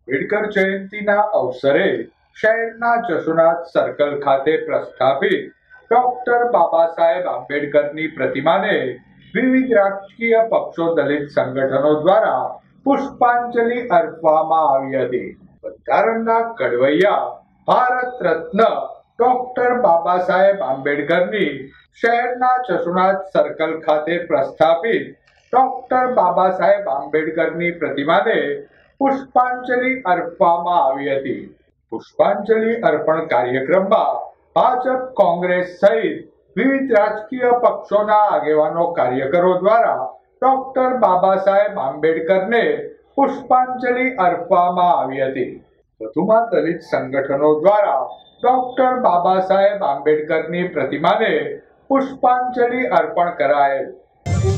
આંબેડકર જયંતિના અવસરે શહેરના જસુનાથ સર્કલ ખાતે પ્રસ્થાપિત ડોક્ટર બાબા સાહેબ આંબેડકરની પ્રતિમાને વિવિધ રાજકીય પક્ષો, દલિત સંગઠનો દ્વારા પુષ્પાંજલિ અર્પવામાં આવી હતી. બંધારણના ઘડવૈયા ભારત રત્ન ડોક્ટર બાબા સાહેબ આંબેડકરની શહેરના જસુનાથ સર્કલ ખાતે પ્રસ્થાપિત ડોક્ટર બાબા સાહેબ આંબેડકરની પ્રતિમાને પુષ્પાંજલિ અર્પવામાં આવી હતી. પુષ્પાંજલિ અર્પણ કાર્યક્રમમાં ભાજપ, કોંગ્રેસ સહિત વિવિધ રાજકીય પક્ષોના આગેવાનો, કાર્યકરો દ્વારા ડોક્ટર બાબા સાહેબ આંબેડકરને પુષ્પાંજલિ અર્પવામાં આવી હતી. વધુમાં દલિત સંગઠનો દ્વારા ડોક્ટર બાબા સાહેબ આંબેડકરની પ્રતિમાને પુષ્પાંજલિ અર્પણ કરાયેલ.